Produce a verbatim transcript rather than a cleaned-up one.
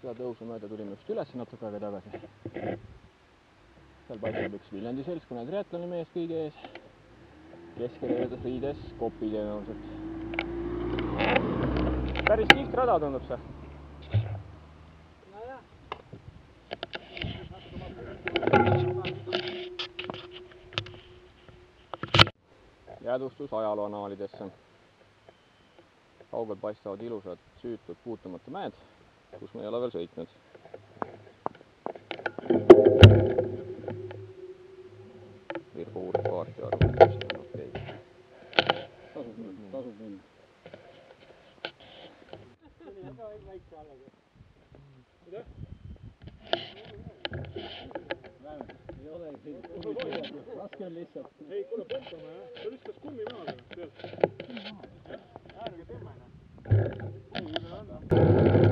seda tõusu mööda tulime just üles natuke aega tagasi. Seal paistab üks Viljandi seltskonna triatloni mees kõige ees. Keskel riides kopi tõenäoliselt. Päris kiht rada tundub see. Jäädvustus ajalooanaalidesse. Kaugel paistavad ilusad süütud puutumata mäed, kus me ei ole veel sõitnud. Virgu uurib kaarti arvab, mis on okei. Tasub minna, tasub minna. See oli väga väikse allaga. Mida? Ei ole, raske on lihtsalt. Ei, kuule puntame, jah. Ta viskas kummi maha pealt. Ärge teeme, jah. Kummi peale anna.